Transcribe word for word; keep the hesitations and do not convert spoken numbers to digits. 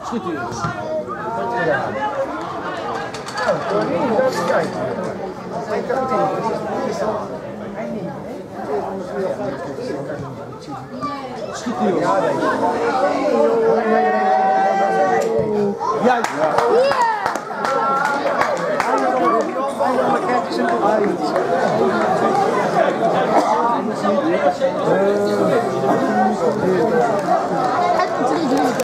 Schiet u. Goed gedaan. Nou, Corrie, dat is kijken. Hij kan het niet. Hij niet. Schiet u. Ja, nee. Juist. Ja.